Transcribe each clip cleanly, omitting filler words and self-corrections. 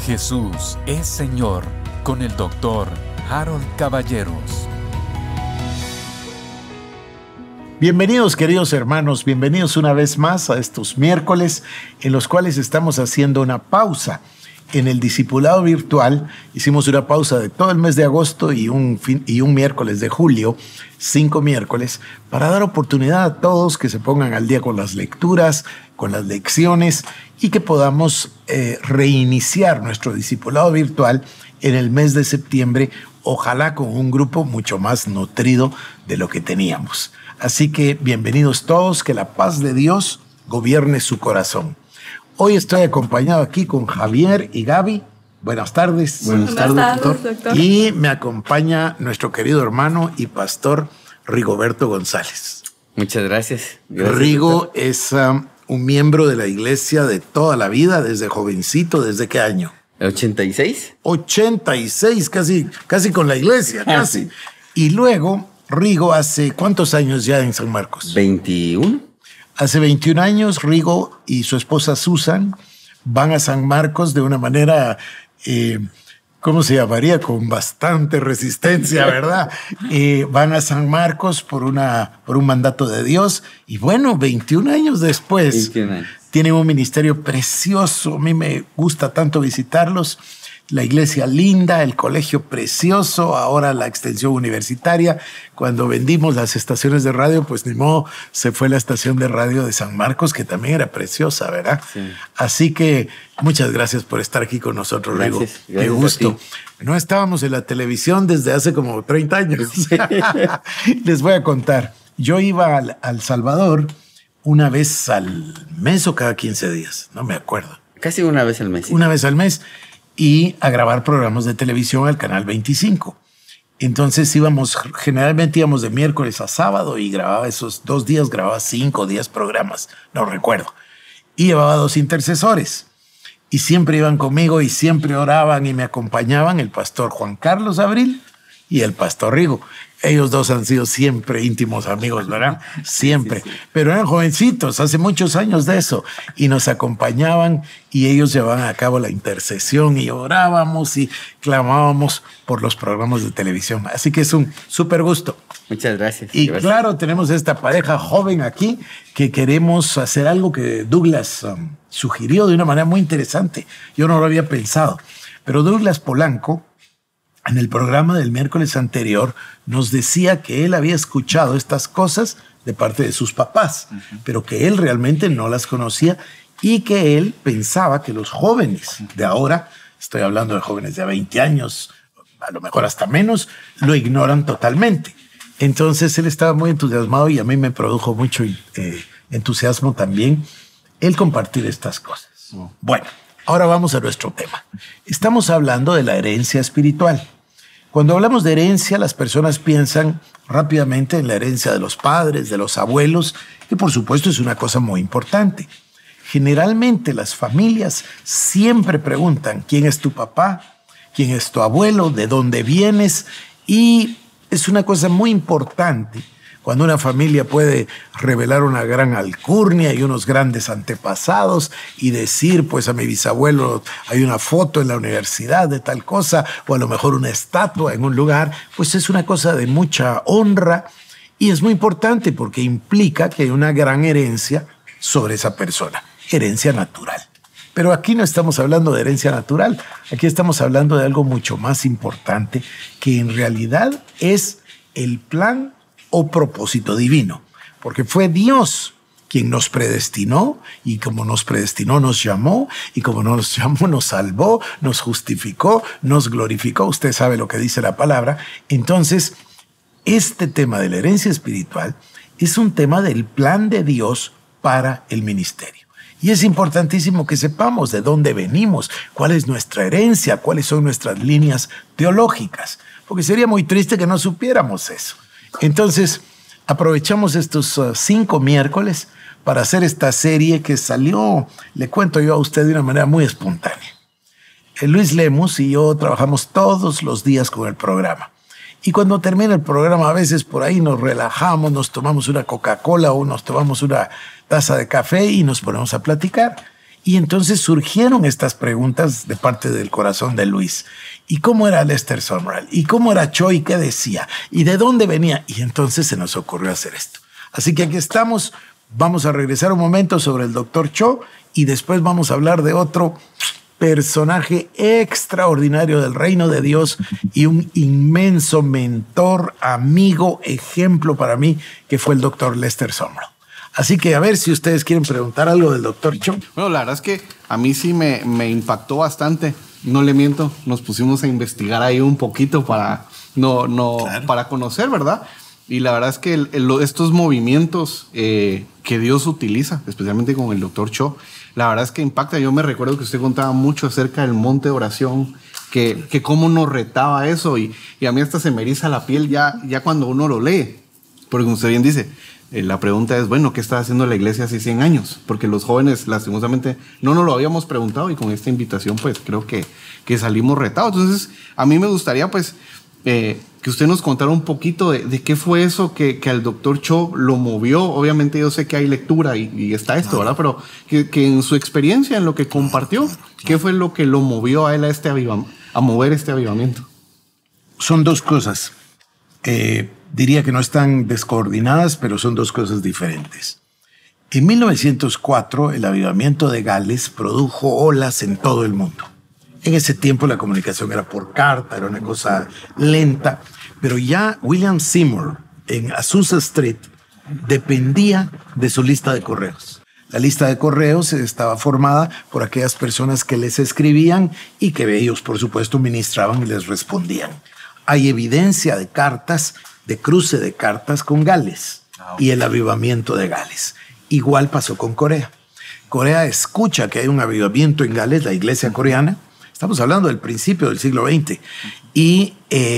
Jesús es Señor con el Dr. Harold Caballeros. Bienvenidos, queridos hermanos, bienvenidos una vez más a estos miércoles en los cuales estamos haciendo una pausa. En el discipulado virtual hicimos una pausa de todo el mes de agosto y un miércoles de julio, 5 miércoles, para dar oportunidad a todos que se pongan al día con las lecturas, con las lecciones y que podamos reiniciar nuestro discipulado virtual en el mes de septiembre, ojalá con un grupo mucho más nutrido de lo que teníamos. Así que bienvenidos todos, que la paz de Dios gobierne su corazón. Hoy estoy acompañado aquí con Javier y Gaby. Buenas tardes. Buenas tardes, doctor. Y me acompaña nuestro querido hermano y pastor Rigoberto González. Muchas gracias. Rigo doctor. es un miembro de la iglesia de toda la vida, desde jovencito. ¿Desde qué año? 86. 86, casi con la iglesia, casi. Y luego, Rigo, ¿hace cuántos años ya en San Marcos? 21. Hace 21 años, Rigo y su esposa Susan van a San Marcos de una manera, ¿cómo se llamaría? Con bastante resistencia, ¿verdad? Van a San Marcos por un mandato de Dios. Y bueno, 21 años después, 21 años. Tienen un ministerio precioso. A mí me gusta tanto visitarlos. La iglesia linda, el colegio precioso, ahora la extensión universitaria. Cuando vendimos las estaciones de radio, pues ni modo, se fue la estación de radio de San Marcos, que también era preciosa, ¿verdad? Sí. Así que muchas gracias por estar aquí con nosotros, Rigo. Qué gusto. No estábamos en la televisión desde hace como 30 años. Les voy a contar. Yo iba al Salvador una vez al mes o cada 15 días, no me acuerdo. Casi una vez al mes. Una vez al mes. Y a grabar programas de televisión al Canal 25. Entonces generalmente íbamos de miércoles a sábado y grababa esos 2 días, grababa 5 o 10 programas, no recuerdo. Y llevaba 2 intercesores. Y siempre iban conmigo y siempre oraban y me acompañaban el pastor Juan Carlos Abril y el pastor Rigo. Ellos dos han sido siempre íntimos amigos, ¿verdad? Siempre. Sí. Pero eran jovencitos, hace muchos años de eso. Y nos acompañaban y ellos llevaban a cabo la intercesión y orábamos y clamábamos por los programas de televisión. Así que es un súper gusto. Muchas gracias. Y gracias. Claro, tenemos esta pareja joven aquí que queremos hacer algo que Douglas sugirió de una manera muy interesante. Yo no lo había pensado. Pero Douglas Polanco, en el programa del miércoles anterior, nos decía que él había escuchado estas cosas de parte de sus papás, pero que él realmente no las conocía y que él pensaba que los jóvenes de ahora, estoy hablando de jóvenes de 20 años, a lo mejor hasta menos, lo ignoran totalmente. Entonces él estaba muy entusiasmado y a mí me produjo mucho entusiasmo también el compartir estas cosas. Bueno, ahora vamos a nuestro tema. Estamos hablando de la herencia espiritual. Cuando hablamos de herencia, las personas piensan rápidamente en la herencia de los padres, de los abuelos, que por supuesto es una cosa muy importante. Generalmente las familias siempre preguntan quién es tu papá, quién es tu abuelo, de dónde vienes, y es una cosa muy importante cuando una familia puede revelar una gran alcurnia y unos grandes antepasados y decir, pues a mi bisabuelo hay una foto en la universidad de tal cosa, o a lo mejor una estatua en un lugar, pues es una cosa de mucha honra y es muy importante porque implica que hay una gran herencia sobre esa persona, herencia natural. Pero aquí no estamos hablando de herencia natural, aquí estamos hablando de algo mucho más importante que en realidad es el plan o propósito divino, porque fue Dios quien nos predestinó y como nos predestinó nos llamó y como nos llamó nos salvó, nos justificó, nos glorificó. Usted sabe lo que dice la palabra. Entonces, este tema de la herencia espiritual es un tema del plan de Dios para el ministerio. Y es importantísimo que sepamos de dónde venimos, cuál es nuestra herencia, cuáles son nuestras líneas teológicas, porque sería muy triste que no supiéramos eso. Entonces, aprovechamos estos 5 miércoles para hacer esta serie que salió, le cuento yo a usted de una manera muy espontánea. Luis Lemus y yo trabajamos todos los días con el programa. Y cuando termina el programa, a veces por ahí nos relajamos, nos tomamos una Coca-Cola o nos tomamos una taza de café y nos ponemos a platicar. Y entonces surgieron estas preguntas de parte del corazón de Luis. ¿Y cómo era Lester Sumrall? ¿Y cómo era Cho? ¿Y qué decía? ¿Y de dónde venía? Y entonces se nos ocurrió hacer esto. Así que aquí estamos. Vamos a regresar un momento sobre el Dr. Cho y después vamos a hablar de otro personaje extraordinario del reino de Dios y un inmenso mentor, amigo, ejemplo para mí, que fue el Dr. Lester Sumrall. Así que a ver si ustedes quieren preguntar algo del Dr. Cho. Bueno, la verdad es que a mí sí me impactó bastante. No le miento, nos pusimos a investigar ahí un poquito para, claro, para conocer, ¿verdad? Y la verdad es que estos movimientos que Dios utiliza, especialmente con el Dr. Cho, la verdad es que impacta. Yo me recuerdo que usted contaba mucho acerca del monte de oración, que cómo nos retaba eso. Y a mí hasta se me eriza la piel ya cuando uno lo lee. Porque como usted bien dice, la pregunta es, bueno, ¿qué está haciendo la iglesia hace 100 años? Porque los jóvenes, lastimosamente, no nos lo habíamos preguntado y con esta invitación, pues, creo que salimos retados. Entonces, a mí me gustaría, pues, que usted nos contara un poquito de qué fue eso que al Dr. Cho lo movió. Obviamente yo sé que hay lectura y está esto, ¿verdad? Pero que en su experiencia, en lo que compartió, ¿qué fue lo que lo movió a él a mover este avivamiento? Son dos cosas. Diría que no están descoordinadas, pero son dos cosas diferentes. En 1904, el avivamiento de Gales produjo olas en todo el mundo. En ese tiempo la comunicación era por carta, era una cosa lenta, pero ya William Seymour en Azusa Street dependía de su lista de correos. La lista de correos estaba formada por aquellas personas que les escribían y que ellos, por supuesto, ministraban y les respondían. Hay evidencia de cartas, de cruce de cartas con Gales y el avivamiento de Gales. Igual pasó con Corea. Corea escucha que hay un avivamiento en Gales, la iglesia coreana. Estamos hablando del principio del siglo XX. Y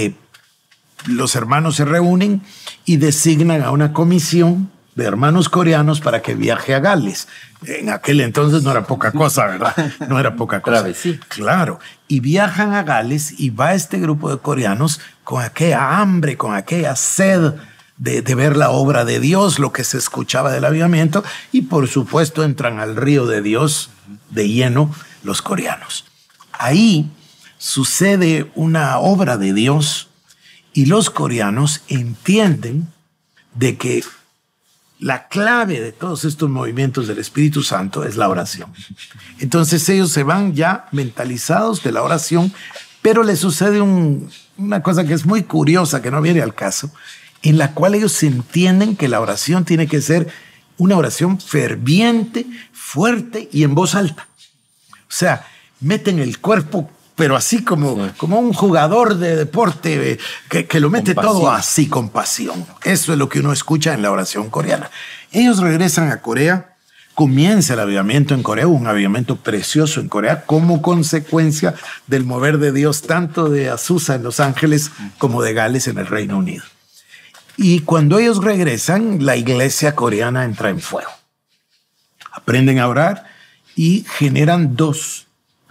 los hermanos se reúnen y designan a una comisión de hermanos coreanos para que viaje a Gales. En aquel entonces no era poca cosa, ¿verdad? No era poca cosa. Claro, sí. Claro. Y viajan a Gales y va este grupo de coreanos con aquella hambre, con aquella sed de ver la obra de Dios, lo que se escuchaba del avivamiento, y por supuesto entran al río de Dios de lleno los coreanos. Ahí sucede una obra de Dios y los coreanos entienden de que la clave de todos estos movimientos del Espíritu Santo es la oración. Entonces ellos se van ya mentalizados de la oración, pero les sucede una cosa que es muy curiosa, que no viene al caso, en la cual ellos entienden que la oración tiene que ser una oración ferviente, fuerte y en voz alta. O sea, meten el cuerpo, pero así como un jugador de deporte que lo mete todo así con pasión. Eso es lo que uno escucha en la oración coreana. Ellos regresan a Corea, comienza el avivamiento en Corea, un avivamiento precioso en Corea como consecuencia del mover de Dios tanto de Azusa en Los Ángeles como de Gales en el Reino Unido. Y cuando ellos regresan, la iglesia coreana entra en fuego. Aprenden a orar y generan dos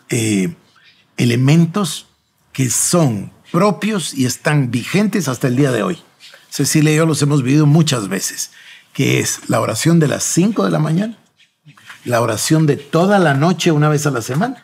elementos que son propios y están vigentes hasta el día de hoy. Cecilia y yo los hemos vivido muchas veces, que es la oración de las 5 de la mañana, la oración de toda la noche una vez a la semana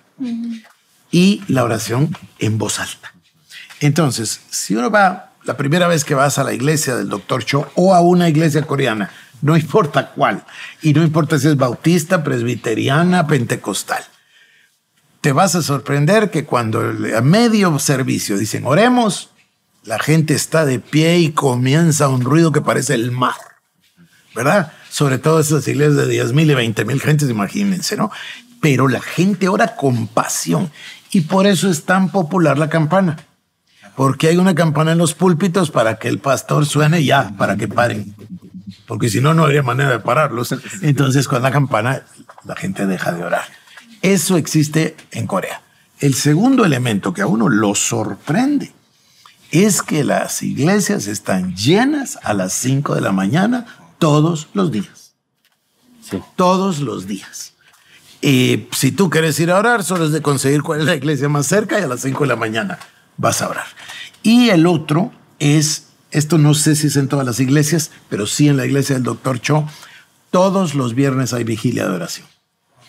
y la oración en voz alta. Entonces, si uno va, la primera vez que vas a la iglesia del Dr. Cho o a una iglesia coreana, no importa cuál, y no importa si es bautista, presbiteriana, pentecostal, te vas a sorprender que cuando a medio servicio dicen oremos, la gente está de pie y comienza un ruido que parece el mar, ¿verdad? Sobre todo esas iglesias de 10,000 y 20,000 gentes, imagínense, ¿no? Pero la gente ora con pasión y por eso es tan popular la campana. Porque hay una campana en los púlpitos para que el pastor suene ya, para que paren. Porque si no, no habría manera de pararlos. Entonces, con la campana, la gente deja de orar. Eso existe en Corea. El segundo elemento que a uno lo sorprende es que las iglesias están llenas a las 5 de la mañana todos los días. Sí. Todos los días. Si tú quieres ir a orar, solo es de conseguir cuál es la iglesia más cerca y a las 5 de la mañana vas a orar. Y el otro es, esto no sé si es en todas las iglesias, pero sí en la iglesia del Dr. Cho, todos los viernes hay vigilia de oración.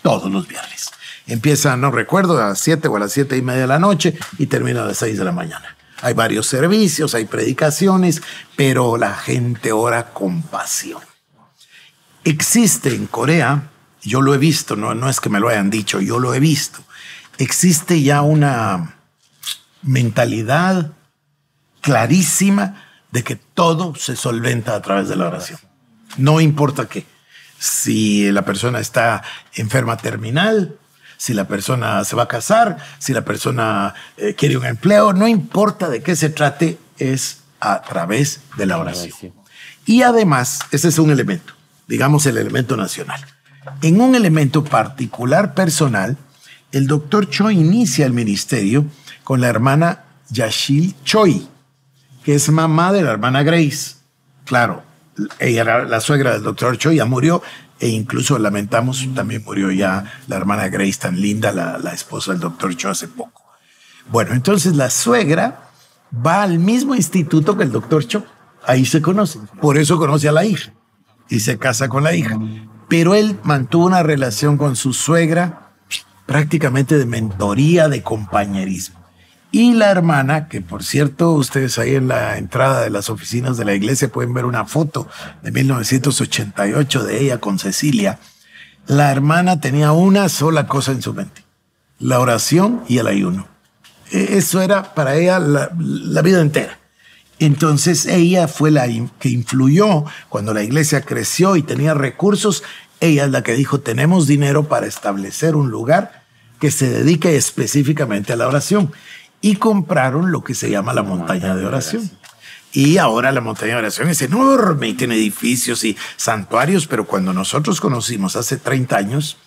todos los viernes. Empieza, no recuerdo, a las 7 o a las 7:30 de la noche y termina a las 6 de la mañana. Hay varios servicios, hay predicaciones, pero la gente ora con pasión. Existe en Corea, yo lo he visto, no es que me lo hayan dicho, yo lo he visto. Existe ya una mentalidad clarísima de que todo se solventa a través de la oración. No importa qué. Si la persona está enferma terminal, si la persona se va a casar, si la persona quiere un empleo, no importa de qué se trate, es a través de la oración. Y además, ese es un elemento, digamos el elemento nacional. En un elemento particular personal, el doctor Choi inicia el ministerio con la hermana Yashil Choi, que es mamá de la hermana Grace. Claro, ella era la suegra del doctor Choi, ya murió, e incluso lamentamos, también murió ya la hermana Grace, tan linda, la esposa del doctor Choi hace poco. Bueno, entonces la suegra va al mismo instituto que el doctor Choi. Ahí se conocen. Por eso conoce a la hija y se casa con la hija. Pero él mantuvo una relación con su suegra prácticamente de mentoría, de compañerismo. Y la hermana, que por cierto, ustedes ahí en la entrada de las oficinas de la iglesia pueden ver una foto de 1988 de ella con Cecilia. La hermana tenía una sola cosa en su mente: la oración y el ayuno. Eso era para ella la vida entera. Entonces ella fue la que influyó cuando la iglesia creció y tenía recursos. Ella es la que dijo: tenemos dinero para establecer un lugar que se dedique específicamente a la oración. Y compraron lo que se llama la montaña de oración. Y ahora la montaña de oración es enorme y tiene edificios y santuarios, pero cuando nosotros conocimos hace 30 años,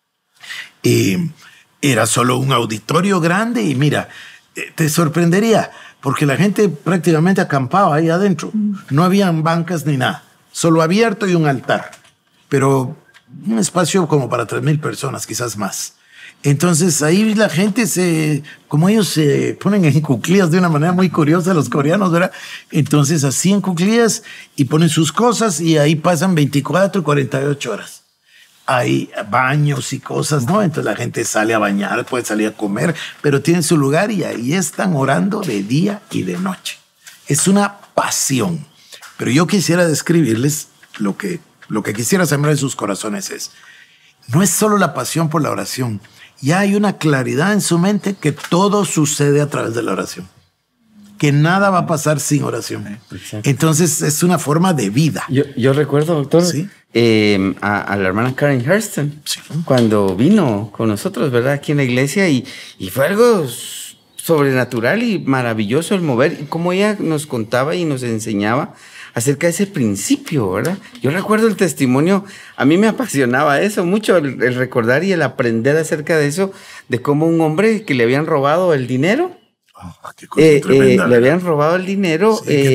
era solo un auditorio grande y mira, te sorprendería, porque la gente prácticamente acampaba ahí adentro. No habían bancas ni nada, solo abierto y un altar, pero un espacio como para 3,000 personas, quizás más. Entonces ahí la gente como ellos se ponen en cuclillas de una manera muy curiosa, los coreanos, ¿verdad? Entonces así en cuclillas y ponen sus cosas y ahí pasan 24, 48 horas. Hay baños y cosas, ¿no? Entonces la gente sale a bañar, puede salir a comer, pero tienen su lugar y ahí están orando de día y de noche. Es una pasión. Pero yo quisiera describirles lo que quisiera sembrar en sus corazones no es solo la pasión por la oración. Ya hay una claridad en su mente que todo sucede a través de la oración, que nada va a pasar sin oración. Exacto. Entonces es una forma de vida. Yo recuerdo, doctor, ¿sí? A la hermana Karen Hurston, sí, cuando vino con nosotros, ¿verdad? Aquí en la iglesia y fue algo sobrenatural y maravilloso el mover, y cómo ella nos contaba y nos enseñaba acerca de ese principio, ¿verdad? Yo recuerdo el testimonio, a mí me apasionaba eso mucho, el recordar y el aprender acerca de eso, de cómo un hombre que le habían robado el dinero, qué cosa tremenda, le habían robado el dinero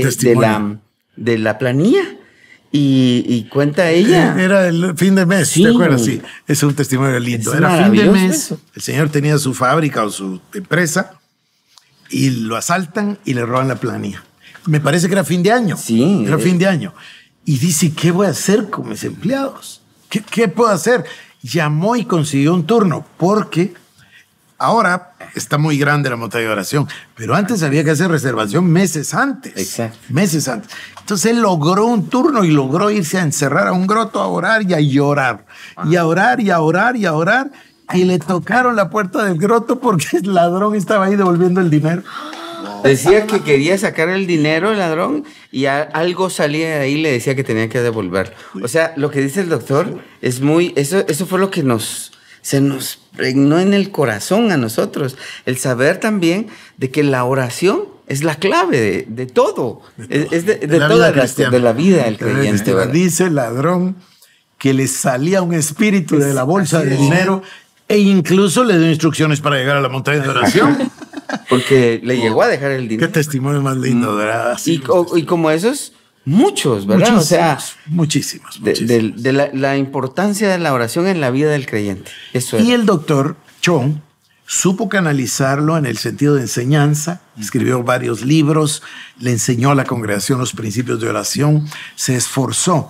de la planilla. Y cuenta ella. Era el fin de mes, sí, ¿te acuerdas? Sí, es un testimonio lindo. Era fin de mes, eso. El señor tenía su fábrica o su empresa y lo asaltan y le roban la planilla. Me parece que era fin de año. Sí. Era fin de año. Y dice, ¿qué voy a hacer con mis empleados? ¿Qué puedo hacer? Llamó y consiguió un turno, porque ahora está muy grande la montaña de oración, pero antes había que hacer reservación meses antes. Exacto. Meses antes. Entonces él logró un turno y logró irse a encerrar a un groto a orar y a llorar. Y a orar y a orar y a orar. Y le tocaron la puerta del groto porque el ladrón estaba ahí devolviendo el dinero. Decía que quería sacar el dinero, el ladrón, y algo salía de ahí y le decía que tenía que devolverlo. O sea, lo que dice el doctor es muy... Eso fue lo que se nos pregnó en el corazón a nosotros. El saber también de que la oración es la clave de todo. Es de la vida del creyente. Dice el ladrón que le salía un espíritu de la bolsa de dinero e incluso le dio instrucciones para llegar a la montaña de oración. Porque le llegó a dejar el dinero. Qué testimonio más lindo, ¿verdad? Y como esos, muchos, ¿verdad? Muchísimos, o sea, muchísimos. De la importancia de la oración en la vida del creyente. Eso y el doctor Chong supo canalizarlo en el sentido de enseñanza, escribió varios libros, le enseñó a la congregación los principios de oración, se esforzó.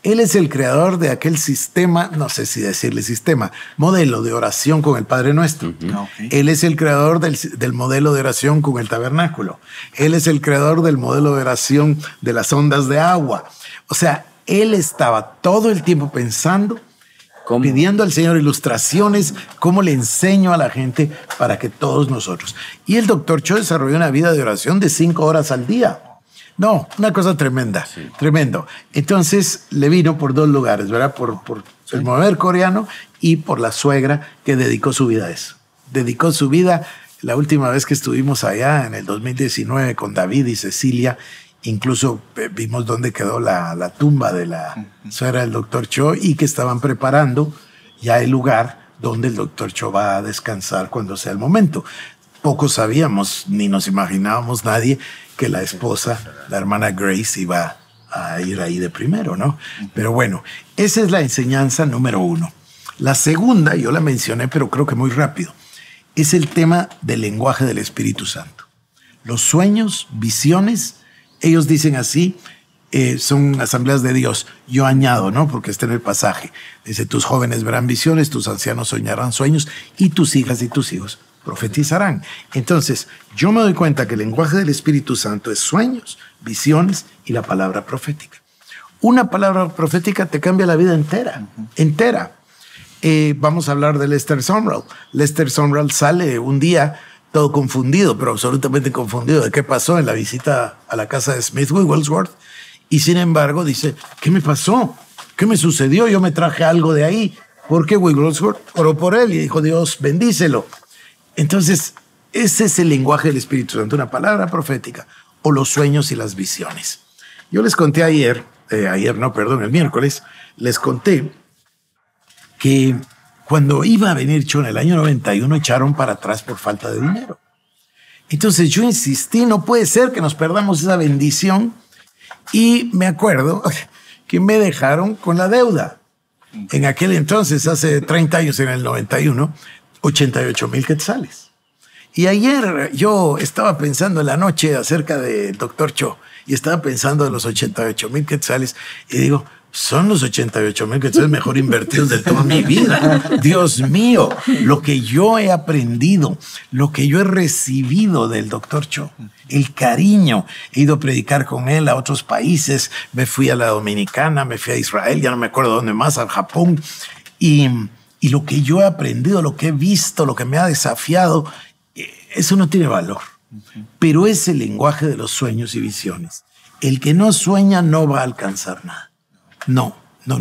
Él es el creador de aquel sistema, no sé si decirle sistema, modelo de oración con el Padre Nuestro. Okay. Él es el creador del modelo de oración con el tabernáculo. Él es el creador del modelo de oración de las ondas de agua. O sea, él estaba todo el tiempo pensando, pidiendo al Señor ilustraciones, cómo le enseño a la gente para que todos nosotros. Y el Dr. Cho desarrolló una vida de oración de 5 horas al día. No, una cosa tremenda, tremendo. Entonces le vino por 2 lugares, ¿verdad? Por el mover coreano y por la suegra que dedicó su vida a eso. Dedicó su vida, la última vez que estuvimos allá en el 2019 con David y Cecilia, incluso vimos dónde quedó la tumba de la suegra del Dr. Cho y que estaban preparando ya el lugar donde el Dr. Cho va a descansar cuando sea el momento. Poco sabíamos, ni nos imaginábamos nadie, que la esposa, la hermana Grace, iba a ir ahí de primero, ¿no? Pero bueno, esa es la enseñanza número 1. La segunda, yo la mencioné, pero creo que muy rápido, es el tema del lenguaje del Espíritu Santo. Los sueños, visiones, ellos dicen así, son asambleas de Dios. Yo añado, ¿no? Porque está en el pasaje. Dice, tus jóvenes verán visiones, tus ancianos soñarán sueños y tus hijas y tus hijos profetizarán. Entonces, yo me doy cuenta que el lenguaje del Espíritu Santo es sueños, visiones y la palabra profética. Una palabra profética te cambia la vida entera, entera. Vamos a hablar de Lester Sumrall. Lester Sumrall sale un día todo confundido, pero absolutamente confundido de qué pasó en la visita a la casa de Smith Wigglesworth. Y sin embargo dice, ¿qué me pasó? ¿Qué me sucedió? Yo me traje algo de ahí. Porque Wigglesworth oró por él y dijo, Dios, bendícelo. Entonces, ese es el lenguaje del Espíritu Santo, una palabra profética o los sueños y las visiones. Yo les conté el miércoles, les conté que cuando iba a venir Cho en el año 91, echaron para atrás por falta de dinero. Entonces yo insistí, no puede ser que nos perdamos esa bendición. Y me acuerdo que me dejaron con la deuda. En aquel entonces, hace 30 años, en el 91, 88,000 quetzales. Y ayer yo estaba pensando en la noche acerca del Dr. Cho y estaba pensando en los 88,000 quetzales y digo, son los 88,000 quetzales mejor invertidos de toda mi vida. Dios mío, lo que yo he aprendido, lo que yo he recibido del Dr. Cho, el cariño. He ido a predicar con él a otros países, me fui a la Dominicana, me fui a Israel, ya no me acuerdo dónde más, al Japón. Y lo que yo he aprendido, lo que he visto, lo que me ha desafiado, eso no tiene valor. Pero es el lenguaje de los sueños y visiones. El que no sueña no va a alcanzar nada. No.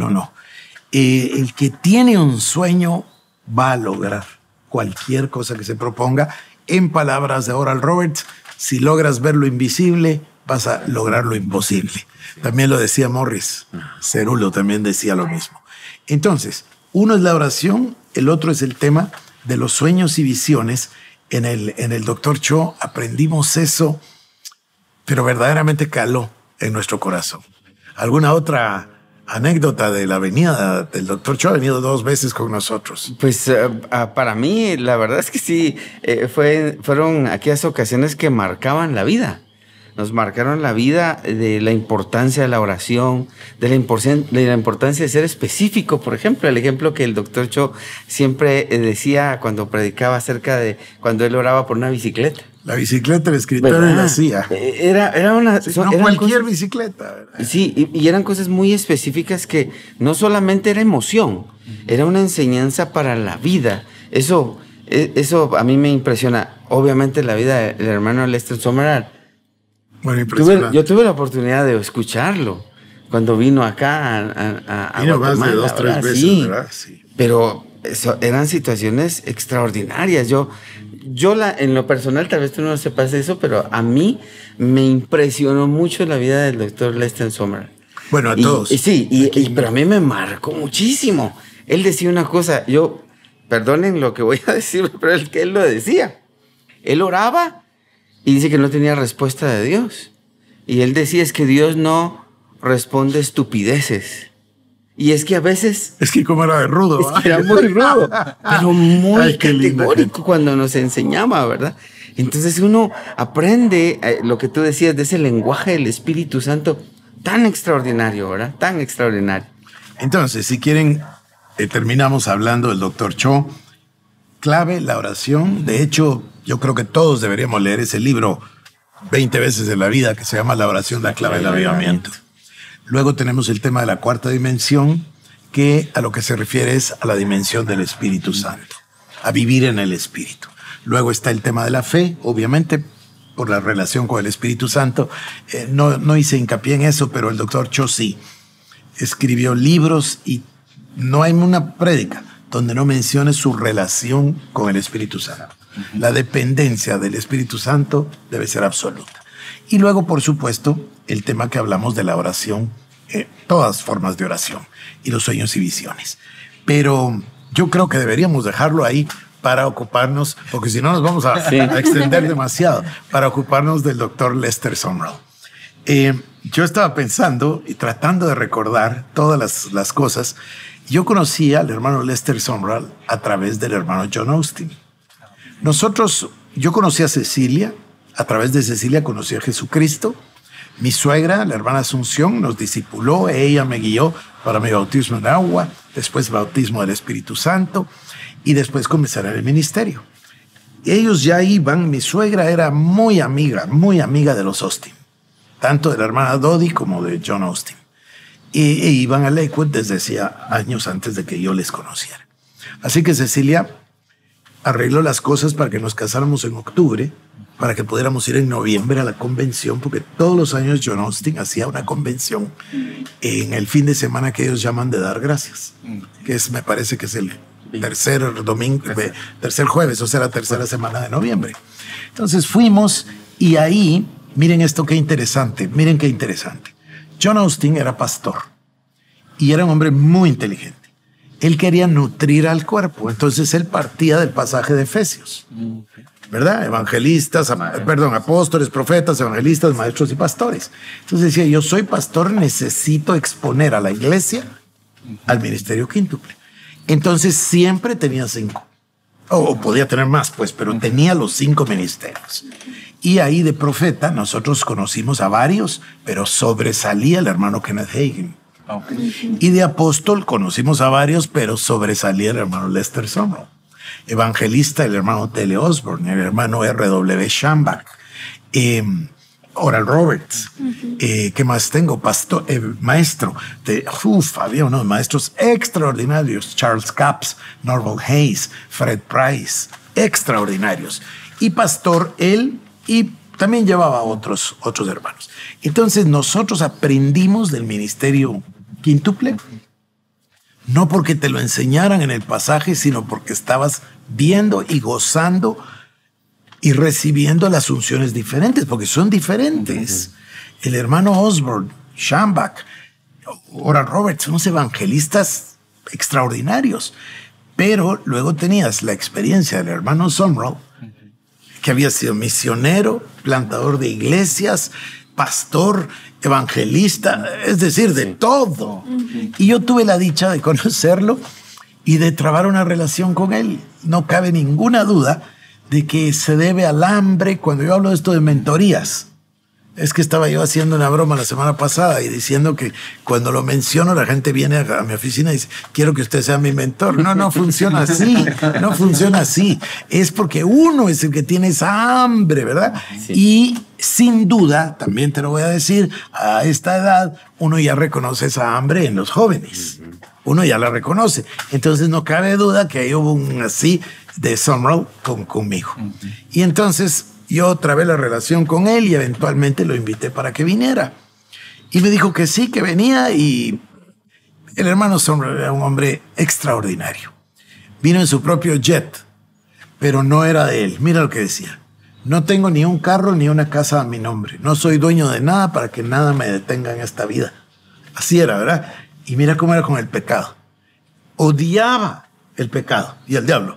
El que tiene un sueño va a lograr cualquier cosa que se proponga. En palabras de Oral Roberts, si logras ver lo invisible, vas a lograr lo imposible. También lo decía Morris. Cerulo también decía lo mismo. Entonces, uno es la oración, el otro es el tema de los sueños y visiones. En el Dr. Cho aprendimos eso, pero verdaderamente caló en nuestro corazón. ¿Alguna otra anécdota de la venida del Dr. Cho? Ha venido 2 veces con nosotros. Pues para mí, la verdad es que sí, fueron aquellas ocasiones que marcaban la vida. Nos marcaron la vida de la importancia de la oración, de la importancia de ser específico. Por ejemplo, el ejemplo que el Dr. Cho siempre decía cuando predicaba acerca de cuando él oraba por una bicicleta. La bicicleta, el escritor la hacía. Era una... No cualquier bicicleta, ¿verdad? Sí, y eran cosas muy específicas que no solamente era emoción, era una enseñanza para la vida. Eso a mí me impresiona. Obviamente la vida del hermano Lester Sumrall. Bueno, impresionante. Yo tuve la oportunidad de escucharlo cuando vino acá a vino Guatemala, más de 2, 3 veces, sí, ¿verdad? Sí. Pero eran situaciones extraordinarias. Yo en lo personal, tal vez tú no sepas eso, pero a mí me impresionó mucho la vida del doctor Lester Sumrall. Bueno, a todos. Pero a mí me marcó muchísimo. Él decía una cosa, perdonen lo que voy a decir, pero él lo decía. Él oraba y dice que no tenía respuesta de Dios. Y él decía, es que Dios no responde estupideces. Y es que a veces... Es que como era de rudo. Es que era muy rudo, pero muy categórico cuando nos enseñaba, ¿verdad? Entonces uno aprende lo que tú decías de ese lenguaje del Espíritu Santo tan extraordinario, ¿verdad? Tan extraordinario. Entonces, si quieren, terminamos hablando del Dr. Cho. Clave, la oración. De hecho, yo creo que todos deberíamos leer ese libro 20 veces en la vida que se llama La oración, la clave del avivamiento. Luego tenemos el tema de la cuarta dimensión, que a lo que se refiere es a la dimensión del Espíritu Santo, a vivir en el Espíritu. Luego está el tema de la fe, obviamente, por la relación con el Espíritu Santo. No hice hincapié en eso, pero el Dr. Cho sí. Escribió libros y no hay una prédica donde no mencione su relación con el Espíritu Santo. La dependencia del Espíritu Santo debe ser absoluta. Y luego, por supuesto, el tema que hablamos de la oración, todas formas de oración, y los sueños y visiones. Pero yo creo que deberíamos dejarlo ahí para ocuparnos, porque si no nos vamos a extender demasiado, para ocuparnos del doctor Lester Sumrall. Yo estaba pensando y tratando de recordar todas las cosas. Yo conocí al hermano Lester Sumrall a través del hermano John Austin. Yo conocí a Cecilia, a través de Cecilia conocí a Jesucristo. Mi suegra, la hermana Asunción, nos discipuló, ella me guió para mi bautismo en agua, después bautismo del Espíritu Santo y después comenzar el ministerio. Ellos ya iban, mi suegra era muy amiga de los Austin, tanto de la hermana Dodie como de John Austin. E iban a Lakewood desde hacía años antes de que yo les conociera. Así que Cecilia arregló las cosas para que nos casáramos en octubre, para que pudiéramos ir en noviembre a la convención, porque todos los años John Austin hacía una convención en el fin de semana que ellos llaman de dar gracias, que me parece que es el tercer jueves, o sea, la tercera semana de noviembre. Entonces fuimos y ahí, miren esto qué interesante, John Austin era pastor y era un hombre muy inteligente. Él quería nutrir al cuerpo, entonces él partía del pasaje de Efesios, ¿verdad? Apóstoles, profetas, evangelistas, maestros y pastores. Entonces decía, yo soy pastor, necesito exponer a la iglesia al ministerio quíntuple. Entonces siempre tenía 5, o podía tener más, pues, pero tenía los 5 ministerios. Y ahí de profeta nosotros conocimos a varios, pero sobresalía el hermano Kenneth Hagin. Y de apóstol conocimos a varios, pero sobresalía el hermano Lester Sumrall. Evangelista, el hermano T.L. Osborne, el hermano R.W. Schambach, Oral Roberts. ¿Qué más tengo? Maestro. Había unos maestros extraordinarios. Charles Capps, Norval Hayes, Fred Price. Extraordinarios. Y pastor, él, y también llevaba otros hermanos. Entonces nosotros aprendimos del ministerio quíntuple, no porque te lo enseñaran en el pasaje, sino porque estabas viendo y gozando y recibiendo las unciones diferentes, porque son diferentes. El hermano Osborne, Schambach, Oral Roberts, unos evangelistas extraordinarios. Pero luego tenías la experiencia del hermano Sumrall, que había sido misionero, plantador de iglesias, pastor, evangelista, es decir, de todo. Y yo tuve la dicha de conocerlo y de trabar una relación con él. No cabe ninguna duda de que se debe al hambre. Cuando yo hablo de esto de mentorías, es que estaba yo haciendo una broma la semana pasada y diciendo que cuando lo menciono la gente viene a mi oficina y dice, quiero que usted sea mi mentor. No funciona así, no funciona así. Es porque uno es el que tiene esa hambre, ¿verdad? Sí. Y sin duda, también te lo voy a decir, a esta edad uno ya reconoce esa hambre en los jóvenes. Uno ya la reconoce. Entonces no cabe duda que ahí hubo un así de Sumrall conmigo. Y entonces yo trabé la relación con él y eventualmente lo invité para que viniera. Y me dijo que sí, que venía, y el hermano Sumrall era un hombre extraordinario. Vino en su propio jet, pero no era de él. Mira lo que decía. No tengo ni un carro ni una casa a mi nombre. No soy dueño de nada para que nada me detenga en esta vida. Así era, ¿verdad? Y mira cómo era con el pecado. Odiaba el pecado y el diablo.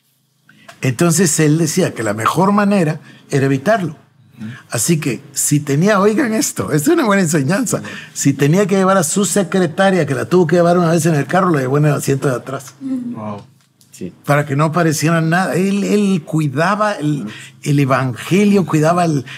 Entonces él decía que la mejor manera era evitarlo. Así que si tenía, oigan esto, es una buena enseñanza. Si tenía que llevar a su secretaria, que la tuvo que llevar una vez en el carro, la llevó en el asiento de atrás. Wow. Sí. Para que no pareciera nada. Él cuidaba el evangelio, cuidaba el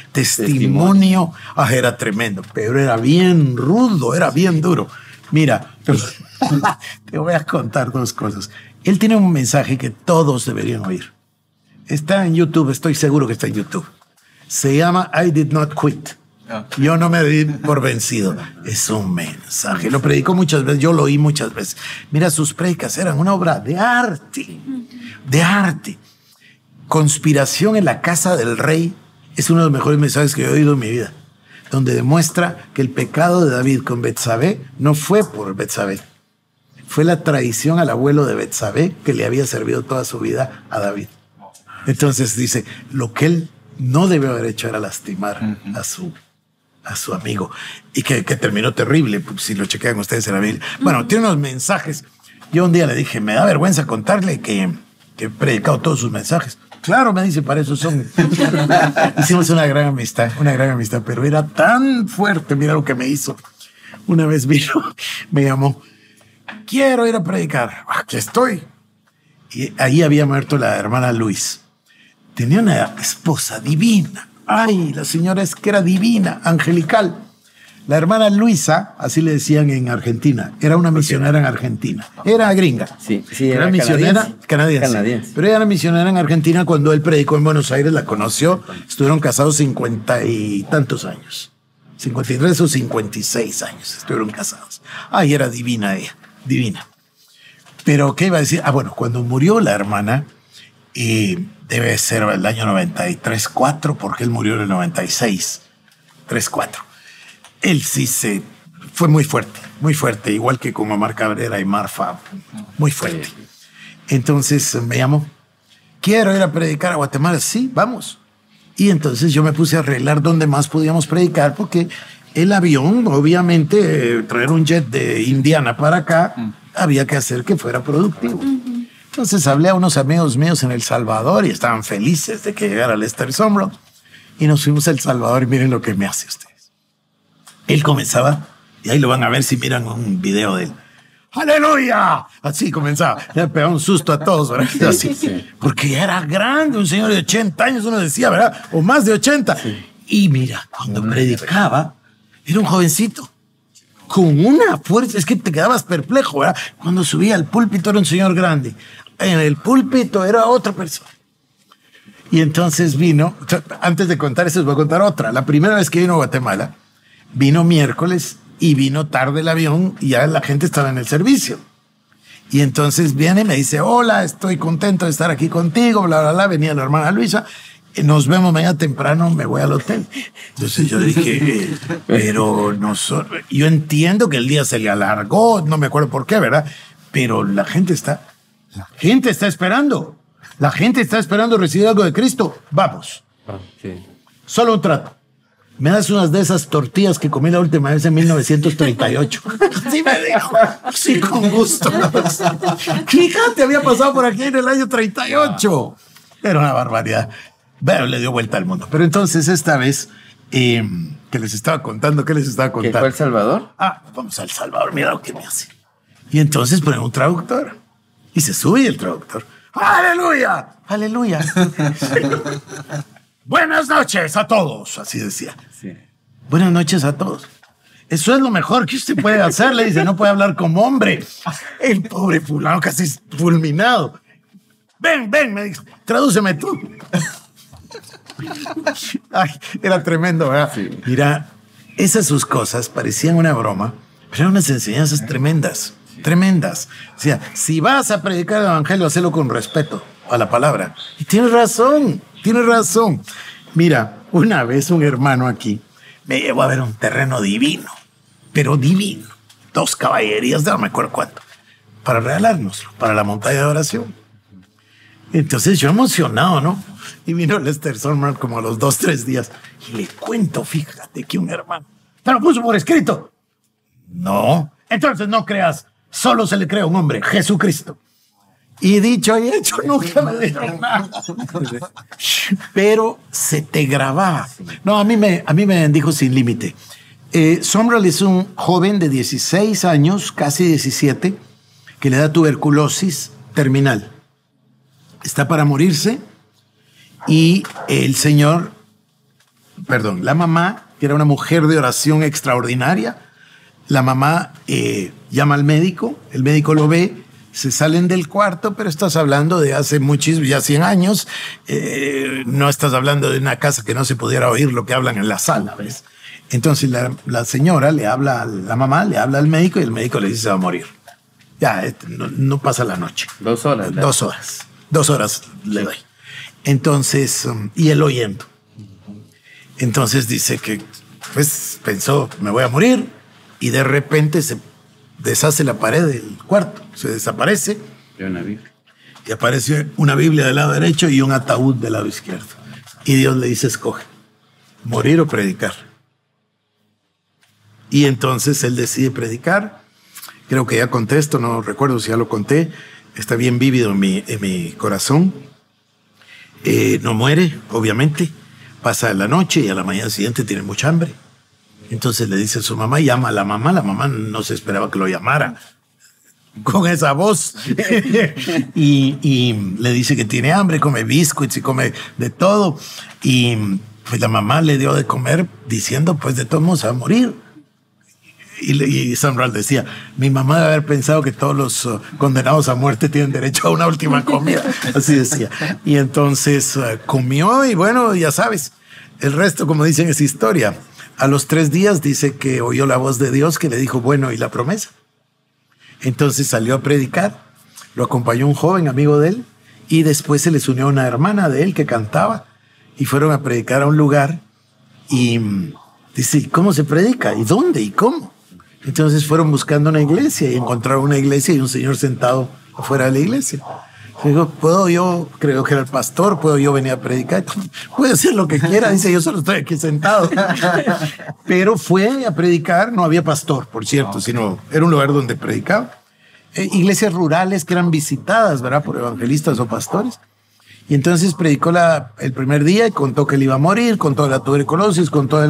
testimonio. Era tremendo, pero era bien rudo, era bien duro. Mira, Te voy a contar dos cosas. Él tiene un mensaje que todos deberían oír. Está en YouTube, estoy seguro que está en YouTube. Se llama I Did Not Quit. Yo no me di por vencido. Es un mensaje. Lo predicó muchas veces, yo lo oí muchas veces. Mira, sus predicas eran una obra de arte. De arte. Conspiración en la casa del rey es uno de los mejores mensajes que he oído en mi vida. Donde demuestra que el pecado de David con Betsabé no fue por Betsabé. Fue la traición al abuelo de Betsabé que le había servido toda su vida a David. Entonces dice, lo que él no debió haber hecho era lastimar a su amigo. Y que terminó terrible, si lo chequean ustedes en la Biblia. Bueno, tiene unos mensajes. Yo un día le dije, me da vergüenza contarle que he predicado todos sus mensajes. Claro, me dice, para eso son. Hicimos una gran amistad, pero era tan fuerte, mira lo que me hizo. Una vez vino, me llamó, quiero ir a predicar. Aquí estoy. Y ahí había muerto la hermana Luis. Tenía una esposa divina. Ay, la señora es que era divina, angelical. La hermana Luisa, así le decían en Argentina, era una misionera en Argentina. Era gringa. Sí, era misionera canadiense. Pero ella era misionera en Argentina cuando él predicó en Buenos Aires, la conoció. Estuvieron casados 50 y tantos años. 53 o 56 años estuvieron casados. Ay, era divina ella, divina. Pero, ¿qué iba a decir? Bueno, cuando murió la hermana, debe ser el año 93, 4, porque él murió en el 96, 3, 4. Él sí fue muy fuerte, igual que con Omar Cabrera y Marfa, muy fuerte. Entonces me llamó, quiero ir a predicar a Guatemala. Sí, vamos. Y entonces yo me puse a arreglar dónde más podíamos predicar, porque el avión, obviamente, traer un jet de Indiana para acá, había que hacer que fuera productivo. Entonces hablé a unos amigos míos en El Salvador y estaban felices de que llegara Lester Sumrall. Y nos fuimos a El Salvador y miren lo que me hace ustedes. Él comenzaba, y ahí lo van a ver si miran un video de él. ¡Aleluya! Así comenzaba. Le pegaba un susto a todos, ¿verdad? Así. Porque ya era grande, un señor de 80 años, uno decía, ¿verdad? O más de 80. Y mira, cuando predicaba, era un jovencito. Con una fuerza, es que te quedabas perplejo, ¿verdad? Cuando subía al púlpito era un señor grande. En el púlpito era otra persona. Y entonces vino, antes de contar eso, les voy a contar otra. La primera vez que vino a Guatemala, vino miércoles y vino tarde el avión y ya la gente estaba en el servicio. Y entonces viene y me dice, hola, estoy contento de estar aquí contigo, bla, bla, bla. Venía la hermana Luisa, nos vemos mañana temprano, me voy al hotel. Entonces yo dije, pero yo entiendo que el día se le alargó, no me acuerdo por qué, ¿verdad? Pero la gente está esperando. La gente está esperando recibir algo de Cristo. Vamos. Sí. Solo un trato. Me das unas de esas tortillas que comí la última vez en 1938. Sí me dijo. Sí, con gusto. Fíjate, había pasado por aquí en el año 38. Era una barbaridad. Bueno, le dio vuelta al mundo. Pero entonces esta vez, que les estaba contando, ¿qué les estaba contando? ¿Qué fue El Salvador? Vamos a El Salvador, mira lo que me hace. Y entonces ponen un traductor. Y se sube el traductor. ¡Aleluya! ¡Aleluya! Buenas noches a todos, así decía. Sí. Buenas noches a todos. Eso es lo mejor que usted puede hacer, le dice, no puede hablar como hombre. El pobre fulano casi fulminado. Ven, me dijo, tradúceme tú. Ay, era tremendo, ¿verdad? Sí. Mira, esas sus cosas parecían una broma, pero eran unas enseñanzas tremendas. O sea, si vas a predicar el evangelio, hacelo con respeto a la palabra. Y tienes razón. Mira, una vez un hermano aquí me llevó a ver un terreno divino, pero divino. 2 caballerías, no me acuerdo cuánto, para regalárnoslo, para la montaña de oración. Entonces yo emocionado, ¿no? Y vino Lester Sumrall como a los 2, 3 días. Y le cuento, fíjate que un hermano, ¿te lo puso por escrito? No. Entonces no creas, solo se le crea a un hombre, Jesucristo. Y dicho y hecho, nunca me dieron nada. Pero se te grababa. No, a mí me bendijo sin límite. Sumrall es un joven de 16 años, casi 17, que le da tuberculosis terminal. Está para morirse y la mamá, que era una mujer de oración extraordinaria, la mamá llama al médico, el médico lo ve, se salen del cuarto, pero estás hablando de hace muchísimos, ya 100 años, no estás hablando de una casa que no se pudiera oír lo que hablan en la sala, ¿ves? Entonces la señora le habla a la mamá, le habla al médico y el médico le dice se va a morir. Ya, no pasa la noche. 2 horas. 2 horas. 2 horas le doy. Entonces, y él oyendo. Entonces dice que, pues, pensó, me voy a morir, y de repente se deshace la pared del cuarto, se desaparece. Y una Biblia. Y aparece una Biblia del lado derecho y un ataúd del lado izquierdo. Y Dios le dice, escoge, morir o predicar. Y entonces él decide predicar. Creo que ya conté esto, no recuerdo si ya lo conté. Está bien vívido en mi corazón. No muere, obviamente. Pasa la noche y a la mañana siguiente tiene mucha hambre. Entonces le dice a su mamá, llama a la mamá. La mamá no se esperaba que lo llamara con esa voz. y le dice que tiene hambre, come biscuits y come de todo. Y pues la mamá le dio de comer diciendo, pues de todos modos se va a morir. Y Samuel decía, mi mamá debe haber pensado que todos los condenados a muerte tienen derecho a una última comida. Así decía. Y entonces comió y bueno, ya sabes, el resto, como dicen, es historia. A los 3 días dice que oyó la voz de Dios que le dijo, bueno, ¿y la promesa? Entonces salió a predicar, lo acompañó un joven amigo de él y después se les unió una hermana de él que cantaba y fueron a predicar a un lugar y dice, ¿cómo se predica? ¿Y dónde? ¿Y cómo? Entonces fueron buscando una iglesia y encontraron una iglesia y un señor sentado afuera de la iglesia. Digo, ¿puedo yo, creo que era el pastor, puedo yo venir a predicar? Puede hacer lo que quiera, dice, yo solo estoy aquí sentado. Pero fue a predicar, no había pastor, por cierto, sino era un lugar donde predicaba. Iglesias rurales que eran visitadas, ¿verdad?, por evangelistas o pastores. Y entonces predicó el primer día y contó que él iba a morir, contó la tuberculosis, contó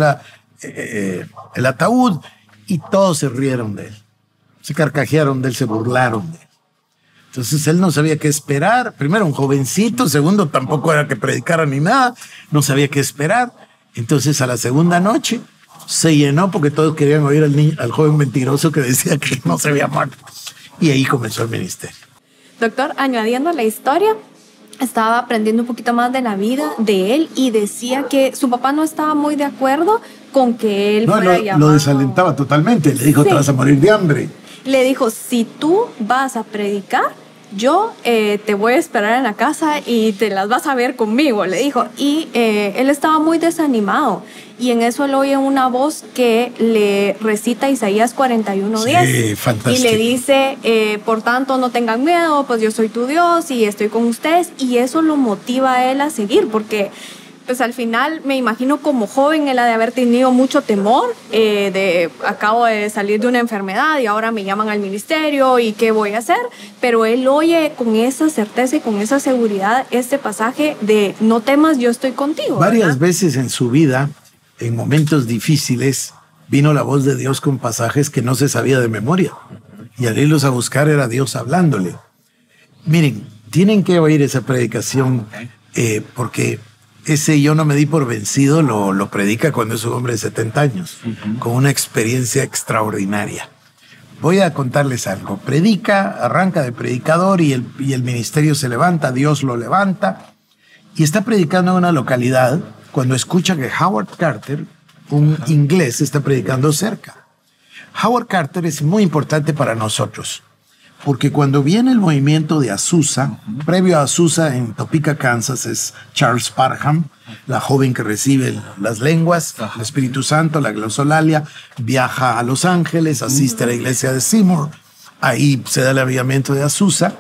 el ataúd, y todos se rieron de él. Se carcajearon de él, se burlaron de él. Entonces él no sabía qué esperar. Primero, un jovencito. Segundo, tampoco era que predicara ni nada. No sabía qué esperar. Entonces a la segunda noche se llenó porque todos querían oír al joven mentiroso que decía que no se había muerto. Y ahí comenzó el ministerio. Doctor, añadiendo a la historia, estaba aprendiendo un poquito más de la vida de él y decía que su papá no estaba muy de acuerdo con que él fuera llamado. Lo desalentaba totalmente. Le dijo, sí, te vas a morir de hambre. Le dijo, si tú vas a predicar, yo te voy a esperar en la casa y te las vas a ver conmigo, le dijo. Y él estaba muy desanimado. Y en eso él oye una voz que le recita Isaías 41:10. Sí, fantástico. Y le dice, por tanto, no tengan miedo, pues yo soy tu Dios y estoy con ustedes. Y eso lo motiva a él a seguir, porque pues al final me imagino como joven él ha de haber tenido mucho temor acabo de salir de una enfermedad y ahora me llaman al ministerio y qué voy a hacer, pero él oye con esa certeza y con esa seguridad este pasaje de no temas, yo estoy contigo. Varias veces en su vida, en momentos difíciles, vino la voz de Dios con pasajes que no se sabía de memoria y al irlos a buscar era Dios hablándole. Miren, tienen que oír esa predicación porque ese yo no me di por vencido lo predica cuando es un hombre de 70 años, con una experiencia extraordinaria. Voy a contarles algo. Predica, arranca de predicador y el ministerio se levanta, Dios lo levanta, y está predicando en una localidad cuando escucha que Howard Carter, un inglés, está predicando cerca. Howard Carter es muy importante para nosotros, porque cuando viene el movimiento de Azusa, previo a Azusa en Topeka, Kansas, es Charles Parham, la joven que recibe las lenguas, el Espíritu Santo, la glosolalia, viaja a Los Ángeles, asiste a la iglesia de Seymour, ahí se da el avivamiento de Azusa.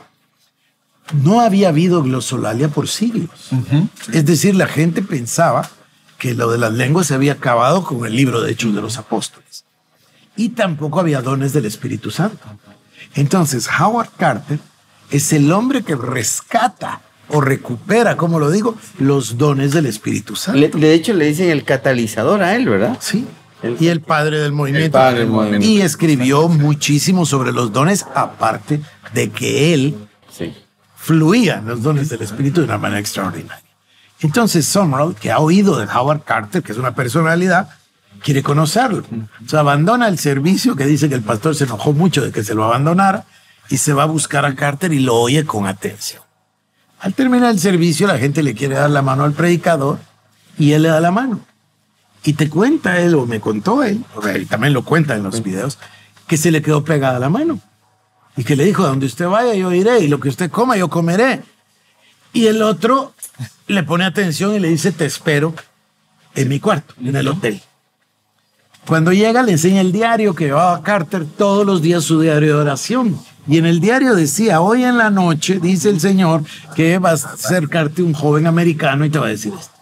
No había habido glosolalia por siglos. Es decir, la gente pensaba que lo de las lenguas se había acabado con el libro de Hechos de los Apóstoles. Y tampoco había dones del Espíritu Santo. Entonces, Howard Carter es el hombre que rescata o recupera, como lo digo, los dones del Espíritu Santo. De hecho, le dicen el catalizador a él, ¿verdad? Sí. Y el padre del movimiento. El padre del movimiento. Y escribió muchísimo sobre los dones, aparte de que él fluía los dones del Espíritu de una manera extraordinaria. Entonces, Summerall, que ha oído de Howard Carter, que es una personalidad, quiere conocerlo. O sea, abandona el servicio, que dice que el pastor se enojó mucho de que se lo abandonara, y se va a buscar a Carter y lo oye con atención. Al terminar el servicio, la gente le quiere dar la mano al predicador y él le da la mano. Y te cuenta él, o me contó él, y también lo cuenta en los videos, que se le quedó pegada la mano. Y que le dijo, donde usted vaya yo iré, y lo que usted coma yo comeré. Y el otro le pone atención y le dice, te espero en mi cuarto, en el hotel. Cuando llega le enseña el diario que llevaba a Carter todos los días, su diario de oración. Y en el diario decía, hoy en la noche, dice el Señor, que va a acercarte un joven americano y te va a decir esto.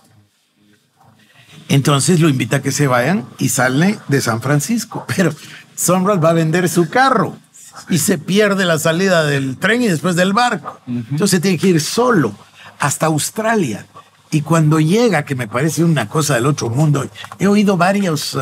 Entonces lo invita a que se vayan y sale de San Francisco. Pero Sumrall va a vender su carro y se pierde la salida del tren y después del barco. Entonces tiene que ir solo hasta Australia. Y cuando llega, que me parece una cosa del otro mundo, he oído varios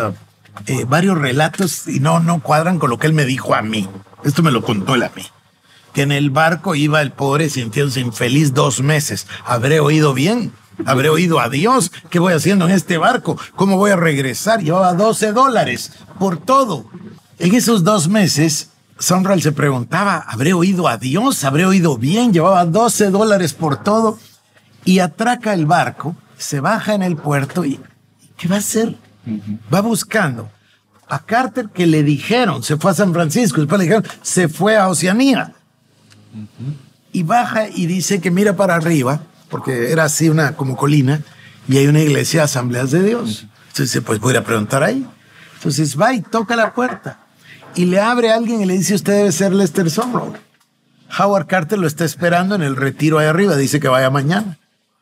relatos y no cuadran con lo que él me dijo a mí. Esto me lo contó él a mí. Que en el barco iba el pobre sintiéndose infeliz 2 meses. ¿Habré oído bien? ¿Habré oído a Dios? ¿Qué voy haciendo en este barco? ¿Cómo voy a regresar? Llevaba $12 por todo. En esos 2 meses, Sumrall se preguntaba, ¿habré oído a Dios? ¿Habré oído bien? Llevaba $12 por todo. Y atraca el barco, se baja en el puerto y ¿qué va a hacer? Va buscando a Carter, que le dijeron, se fue a San Francisco, después le dijeron, se fue a Oceanía. Y baja y dice que mira para arriba, porque era así una como colina, y hay una iglesia de Asambleas de Dios. Entonces, pues voy a preguntar ahí. Entonces va y toca la puerta, y le abre a alguien y le dice, usted debe ser Lester Sumrall. Howard Carter lo está esperando en el retiro ahí arriba, dice que vaya mañana.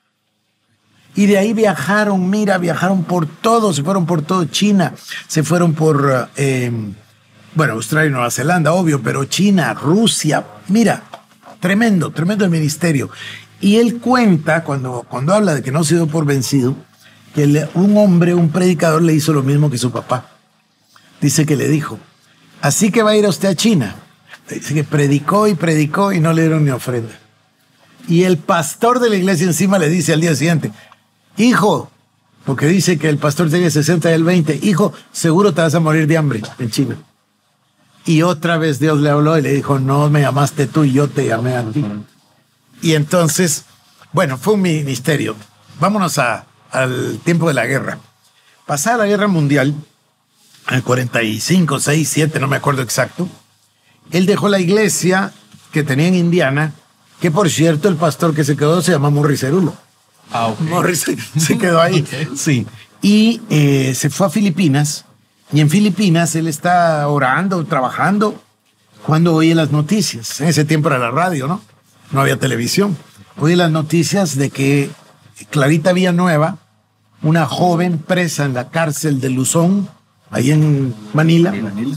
Y de ahí viajaron por todo, se fueron por todo China, se fueron por, Australia y Nueva Zelanda, obvio, pero China, Rusia, mira, tremendo el ministerio. Y él cuenta, cuando habla de que no se dio por vencido, que un predicador le hizo lo mismo que su papá. Dice que le dijo, así que va a ir a usted a China. Dice que predicó y no le dieron ni ofrenda. Y el pastor de la iglesia encima le dice al día siguiente, hijo, porque dice que el pastor tiene 60 y el 20, hijo, seguro te vas a morir de hambre en China. Y otra vez Dios le habló y le dijo, no me llamaste tú y yo te llamé a ti. Y entonces, bueno, fue un ministerio. Vámonos al tiempo de la guerra. Pasada la guerra mundial, en el 45, 6, 7, no me acuerdo exacto, él dejó la iglesia que tenía en Indiana, que por cierto el pastor que se quedó se llama Murray Cerulo. Okay. Morris se quedó ahí, okay. Sí. Y se fue a Filipinas, y en Filipinas él está orando, trabajando, cuando oye las noticias. En ese tiempo era la radio, ¿no? No había televisión. Oye las noticias de que Clarita Villanueva, una joven presa en la cárcel de Luzón, ahí en Manila,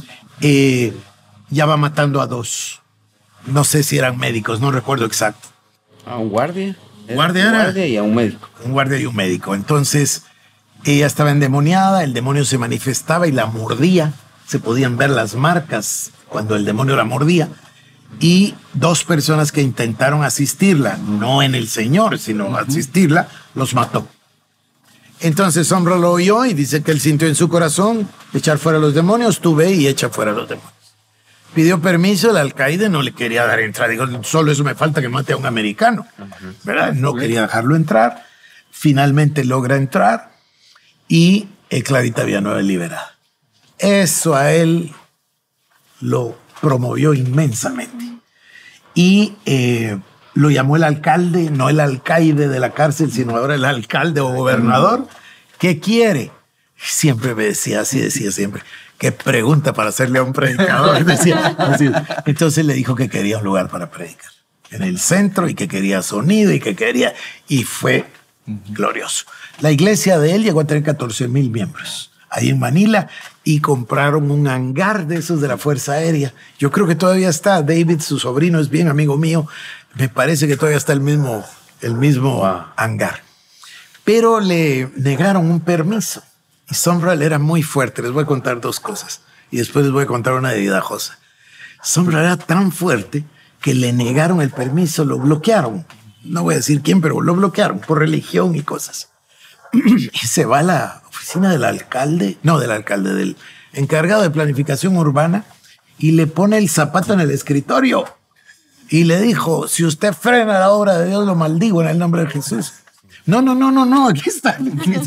ya va matando a 2. No sé si eran médicos, no recuerdo exacto. ¿A un guardia? Un guardia y a un médico. Un guardia y un médico. Entonces, ella estaba endemoniada, el demonio se manifestaba y la mordía. Se podían ver las marcas cuando el demonio la mordía. Y 2 personas que intentaron asistirla, no en el Señor, sino asistirla, los mató. Entonces, Sumrall lo oyó y dice que él sintió en su corazón echar fuera a los demonios. Tú ve y echa fuera a los demonios. Pidió permiso, el alcaide no le quería dar entrada. Digo, solo eso me falta que mate a un americano. ¿Verdad? No quería dejarlo entrar. Finalmente logra entrar y Clarita Villanueva es liberada. Eso a él lo promovió inmensamente. Y lo llamó el alcalde, no el alcaide de la cárcel, sino ahora el alcalde o gobernador. ¿Qué quiere? Siempre me decía, así decía siempre. ¿Qué pregunta para hacerle a un predicador? Decía, así. Entonces le dijo que quería un lugar para predicar en el centro y que quería sonido y fue glorioso. La iglesia de él llegó a tener 14,000 miembros ahí en Manila y compraron un hangar de esos de la Fuerza Aérea. Yo creo que todavía está. David, su sobrino, es bien amigo mío. Me parece que todavía está el mismo hangar. Pero le negaron un permiso. Y Sumrall era muy fuerte. Les voy a contar 2 cosas. Y después les voy a contar una de Vidajosa. Sumrall era tan fuerte que le negaron el permiso, lo bloquearon. No voy a decir quién, pero lo bloquearon por religión y cosas. Y se va a la oficina del alcalde, del encargado de planificación urbana, y le pone el zapato en el escritorio. Y le dijo, si usted frena la obra de Dios, lo maldigo en el nombre de Jesús. No, aquí está.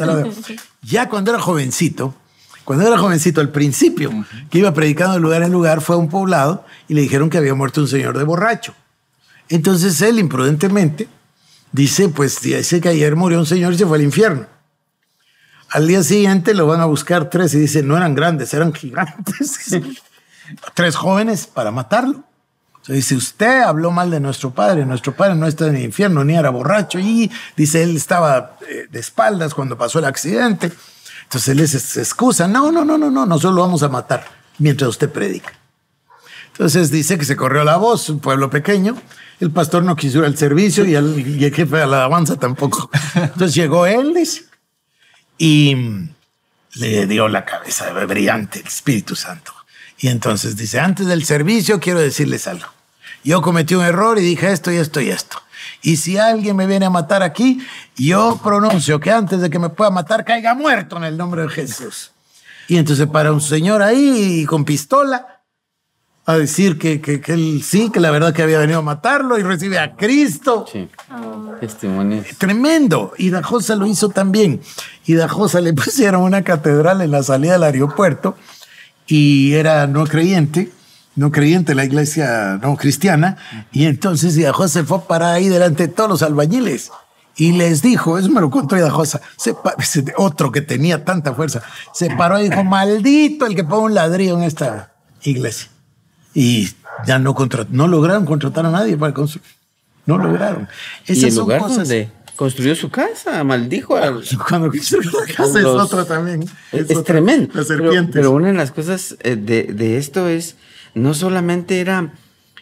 Ya cuando era jovencito, al principio, que iba predicando de lugar en lugar, fue a un poblado y le dijeron que había muerto un señor de borracho. Entonces él, imprudentemente, dice, pues dice que ayer murió un señor y se fue al infierno. Al día siguiente lo van a buscar 3 y dicen, no eran grandes, eran gigantes. 3 jóvenes para matarlo. Entonces dice, usted habló mal de nuestro padre no está en el infierno, ni era borracho. Y dice, él estaba de espaldas cuando pasó el accidente. Entonces él se excusa, no, nosotros lo vamos a matar mientras usted predica. Entonces dice que se corrió la voz, un pueblo pequeño, el pastor no quiso ir al servicio y el jefe de la alabanza tampoco. Entonces llegó él, dice, y le dio la cabeza brillante el Espíritu Santo. Y entonces dice, antes del servicio quiero decirles algo. Yo cometí un error y dije esto y esto y esto. Y si alguien me viene a matar aquí, yo pronuncio que antes de que me pueda matar, caiga muerto en el nombre de Jesús. Y entonces para un señor ahí con pistola a decir que él sí, que la verdad que había venido a matarlo y recibe a Cristo. Sí. Testimonios. Tremendo. Y Dajosa lo hizo también. Y Dajosa le pusieron una catedral en la salida del aeropuerto y era no creyente la iglesia no cristiana, y entonces Idajosa se fue a parar ahí delante de todos los albañiles y les dijo, eso me lo contó Idajosa, otro que tenía tanta fuerza, se paró y dijo, maldito el que ponga un ladrillo en esta iglesia. Y ya no lograron contratar a nadie para construir. No lograron. Esas ¿y el lugar donde construyó su casa? Maldijo. Cuando construyó la casa es otra también. Es tremendo. Las serpientes. Pero una de las cosas de esto es, no solamente era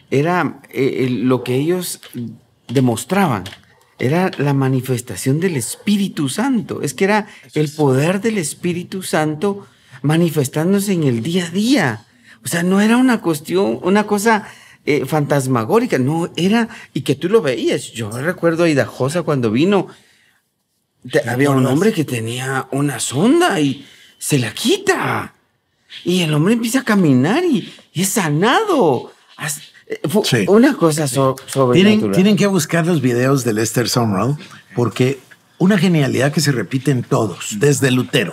lo que ellos demostraban, era la manifestación del Espíritu Santo. Es que era el poder del Espíritu Santo manifestándose en el día a día. O sea, no era una cosa fantasmagórica, no era, y que tú lo veías. Yo recuerdo a Idajosa cuando vino, había un hombre que tenía una sonda y se la quita. Y el hombre empieza a caminar y es sanado. Sí. Una cosa sobrenatural. Tienen que buscar los videos de Lester Sumrall, porque una genialidad que se repite en todos, desde Lutero,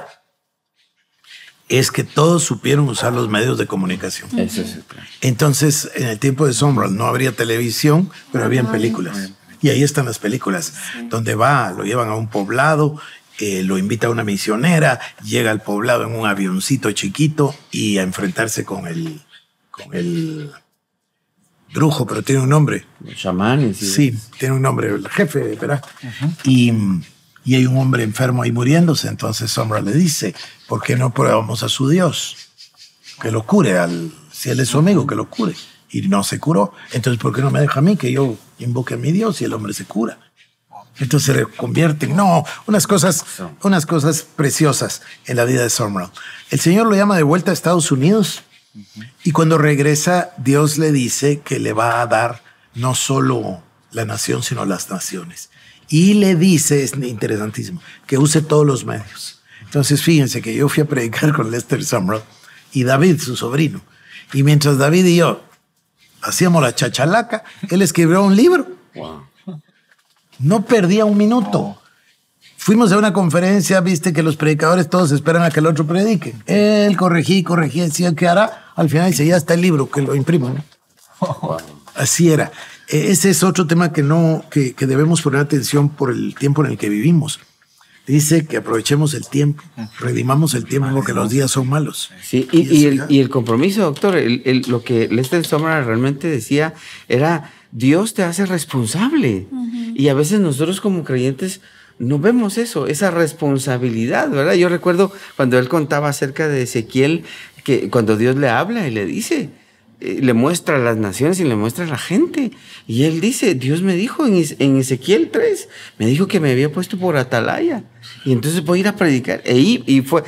es que todos supieron usar los medios de comunicación. Eso es claro. Entonces, en el tiempo de Sumrall no habría televisión, pero habían películas. Y ahí están las películas, donde lo llevan a un poblado, lo invita a una misionera, llega al poblado en un avioncito chiquito y a enfrentarse con el brujo, pero tiene un nombre. Los chamanes. Sí, tiene un nombre, el jefe, ¿verdad? Y hay un hombre enfermo ahí muriéndose, entonces Sumrall le dice, ¿por qué no probamos a su Dios? Que lo cure, si él es su amigo, que lo cure. Y no se curó, entonces ¿por qué no me deja a mí que yo invoque a mi Dios y el hombre se cura? Entonces se convierten, unas cosas preciosas en la vida de Sumrall. El Señor lo llama de vuelta a Estados Unidos y cuando regresa Dios le dice que le va a dar no solo la nación, sino las naciones. Y le dice, es interesantísimo, que use todos los medios. Entonces fíjense que yo fui a predicar con Lester Sumrall y David, su sobrino. Y mientras David y yo hacíamos la chachalaca, él escribió un libro. Wow. No perdía un minuto. Fuimos a una conferencia, viste que los predicadores todos esperan a que el otro predique. Él corregía, decía qué hará. Al final dice, ya está el libro, que lo impriman. Así era. Ese es otro tema que debemos poner atención por el tiempo en el que vivimos. Dice que aprovechemos el tiempo, redimamos el tiempo porque los días son malos. Sí, y el compromiso, doctor, lo que Lester Sumrall realmente decía era, Dios te hace responsable. Y a veces nosotros como creyentes no vemos esa responsabilidad, ¿verdad? Yo recuerdo cuando él contaba acerca de Ezequiel, que cuando Dios le habla y le dice, le muestra a las naciones y le muestra a la gente. Y él dice, Dios me dijo en Ezequiel 3, me dijo que me había puesto por atalaya. Y entonces voy a ir a predicar. Y fue,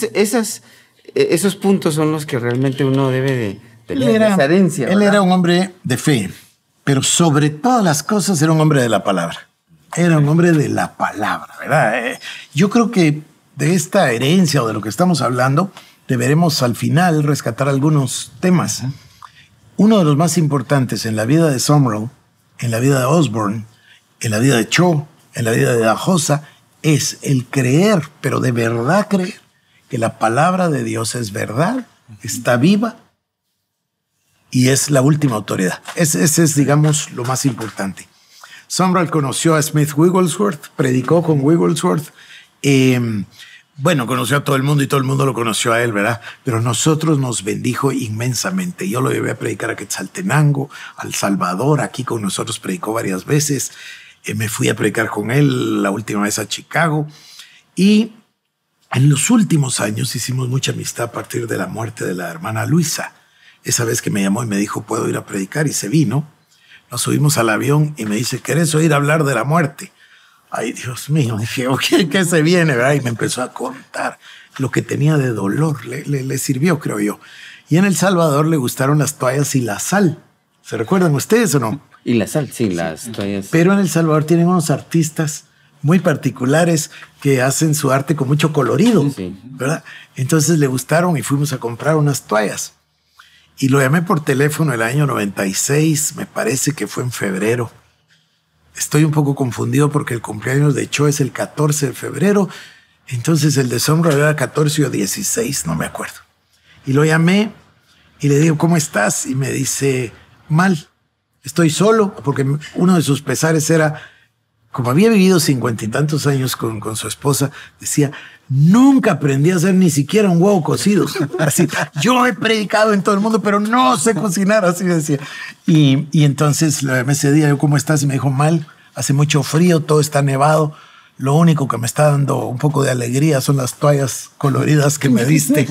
esos puntos son los que realmente uno debe de tener esa herencia. Él era un hombre de fe, pero sobre todas las cosas era un hombre de la palabra. Era un hombre de la palabra, ¿verdad? Yo creo que de esta herencia o de lo que estamos hablando, deberemos al final rescatar algunos temas. Uno de los más importantes en la vida de Sumrall, en la vida de Osborne, en la vida de Cho, en la vida de Da Hosa, es el creer, pero de verdad creer, que la palabra de Dios es verdad, está viva y es la última autoridad. Ese es, digamos, lo más importante. Sumrall conoció a Smith Wigglesworth, predicó con Wigglesworth. Bueno, conoció a todo el mundo y todo el mundo lo conoció a él, ¿verdad? Pero nosotros nos bendijo inmensamente. Yo lo llevé a predicar a Quetzaltenango, a El Salvador, aquí con nosotros predicó varias veces. Me fui a predicar con él la última vez a Chicago. Y en los últimos años hicimos mucha amistad a partir de la muerte de la hermana Luisa. Esa vez que me llamó y me dijo, ¿puedo ir a predicar? Y se vino. Nos subimos al avión y me dice, ¿querés oír hablar de la muerte? Ay, Dios mío, dije, okay, ¿qué se viene? ¿Verdad? Y me empezó a contar lo que tenía de dolor. Le sirvió, creo yo. Y en El Salvador le gustaron las toallas y la sal. ¿Se recuerdan ustedes o no? Y la sal, sí, las toallas. Pero en El Salvador tienen unos artistas muy particulares que hacen su arte con mucho colorido, Sí. ¿verdad? Entonces le gustaron y fuimos a comprar unas toallas. Y lo llamé por teléfono el año 96, me parece que fue en febrero. Estoy un poco confundido porque el cumpleaños de Cho es el 14 de febrero, entonces el de Sumrall era 14 o 16, no me acuerdo. Y lo llamé y le digo, ¿cómo estás? Y me dice, mal, estoy solo, porque uno de sus pesares era, como había vivido 50 y tantos años con su esposa, decía, nunca aprendí a hacer ni siquiera un huevo cocido. Así, yo he predicado en todo el mundo, pero no sé cocinar, así decía. Y entonces le llamé ese día, yo, ¿cómo estás? Y me dijo, mal, hace mucho frío, todo está nevado. Lo único que me está dando un poco de alegría son las toallas coloridas que me diste.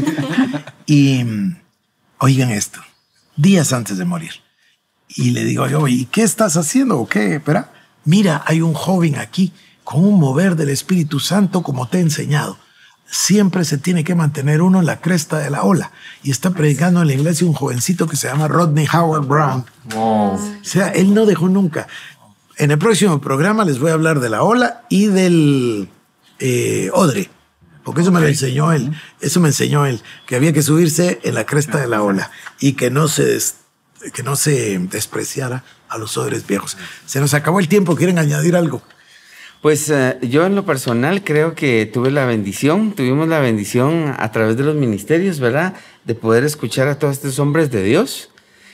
Y oigan esto, días antes de morir. Y le digo yo, ¿y qué estás haciendo o qué? Espera, mira, hay un joven aquí con un mover del Espíritu Santo como te he enseñado. Siempre se tiene que mantener uno en la cresta de la ola. Y está predicando en la iglesia un jovencito que se llama Rodney Howard Brown. Wow. O sea, él no dejó nunca. En el próximo programa les voy a hablar de la ola y del odre. Porque eso me lo enseñó él. Eso me enseñó él. Que había que subirse en la cresta de la ola. Y que no se despreciara a los odres viejos. Se nos acabó el tiempo. ¿Quieren añadir algo? Pues yo en lo personal creo que tuvimos la bendición a través de los ministerios, ¿verdad? De poder escuchar a todos estos hombres de Dios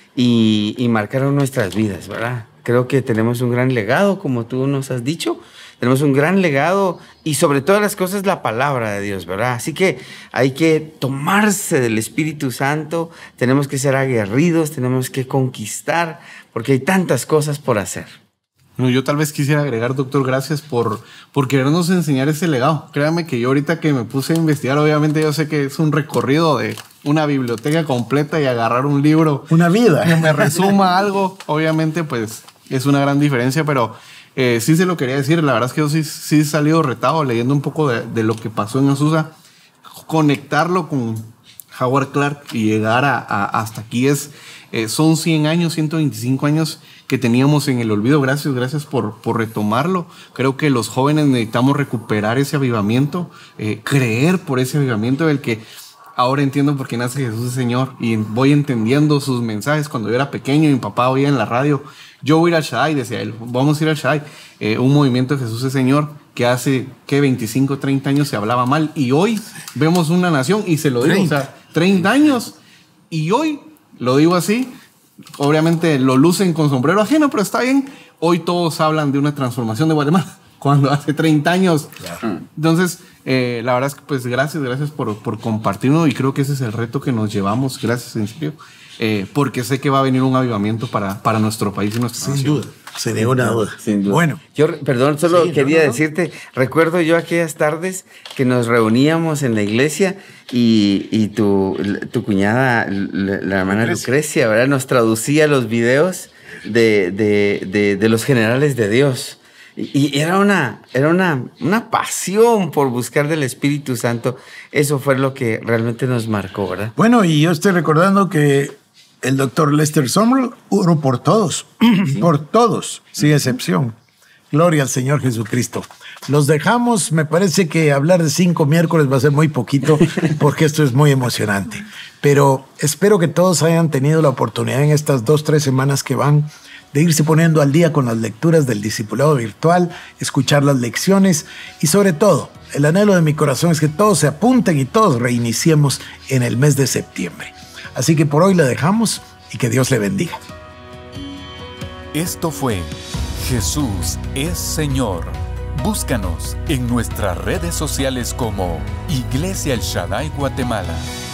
y marcaron nuestras vidas, ¿verdad? Creo que tenemos un gran legado, como tú nos has dicho. Tenemos un gran legado y sobre todas las cosas la palabra de Dios, ¿verdad? Así que hay que tomarse del Espíritu Santo, tenemos que ser aguerridos, tenemos que conquistar, porque hay tantas cosas por hacer. No, yo tal vez quisiera agregar, doctor, gracias por querernos enseñar ese legado. Créame que yo ahorita que me puse a investigar, obviamente yo sé que es un recorrido de una biblioteca completa y agarrar un libro. Una vida. Que me resuma algo. Obviamente, pues, es una gran diferencia, pero sí se lo quería decir. La verdad es que yo sí he salido retado leyendo un poco de lo que pasó en Azusa. Conectarlo con Howard Clark y llegar hasta aquí son 100 años, 125 años que teníamos en el olvido. Gracias por retomarlo. Creo que los jóvenes necesitamos recuperar ese avivamiento, creer por ese avivamiento del que ahora entiendo por qué nace Jesús el Señor y voy entendiendo sus mensajes. Cuando yo era pequeño, mi papá oía en la radio, yo voy a ir al Shaddai, decía él, vamos a ir al Shaddai, un movimiento de Jesús el Señor que hace 25, 30 años se hablaba mal y hoy vemos una nación y se lo digo, 30. O sea, 30 años y hoy, lo digo así, obviamente lo lucen con sombrero ajeno, pero está bien. Hoy todos hablan de una transformación de Guatemala, cuando hace 30 años. Claro. Entonces, la verdad es que pues gracias por compartirnos y creo que ese es el reto que nos llevamos. Gracias, en serio. Porque sé que va a venir un avivamiento para nuestro país y nuestra nación. Sin duda, sin ninguna duda. Sin duda. Bueno. Yo, perdón, solo quería decirte, recuerdo yo aquellas tardes que nos reuníamos en la iglesia y tu cuñada, la hermana Lucrecia, ¿verdad? Nos traducía los videos de los generales de Dios. Y era una pasión por buscar del Espíritu Santo. Eso fue lo que realmente nos marcó, ¿verdad? Bueno, y yo estoy recordando que el doctor Lester Sumrall oró por todos, ¿sí? Por todos, sin excepción. Gloria al Señor Jesucristo. Los dejamos, me parece que hablar de 5 miércoles va a ser muy poquito porque esto es muy emocionante. Pero espero que todos hayan tenido la oportunidad en estas 2-3 semanas que van de irse poniendo al día con las lecturas del discipulado virtual, escuchar las lecciones y sobre todo, el anhelo de mi corazón es que todos se apunten y todos reiniciemos en el mes de septiembre. Así que por hoy le dejamos y que Dios le bendiga. Esto fue Jesús es Señor. Búscanos en nuestras redes sociales como Iglesia El Shaddai Guatemala.